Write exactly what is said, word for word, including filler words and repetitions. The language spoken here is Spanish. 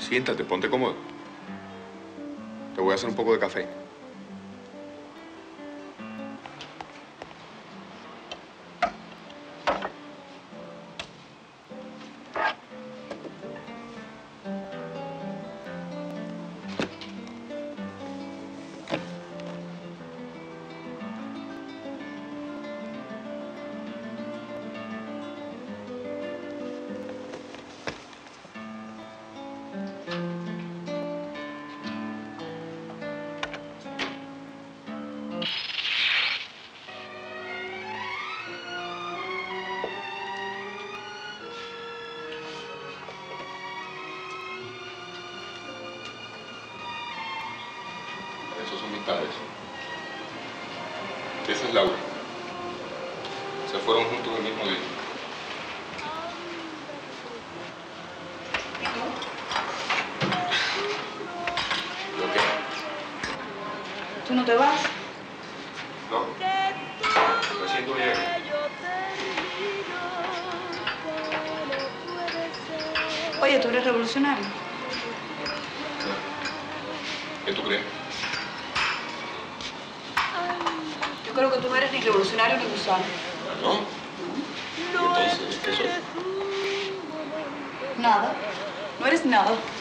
Siéntate, ponte cómodo. Te voy a hacer un poco de café. Esos son mis padres. Esa es Laura. Se fueron juntos el mismo día. ¿Yo qué? ¿Tú no te vas? No. Me siento bien. Oye, ¿tú eres revolucionario? ¿Qué tú crees? Yo creo que tú no eres ni revolucionario ni gusano. ¿No? ¿Y entonces qué soy? Nada. No eres nada.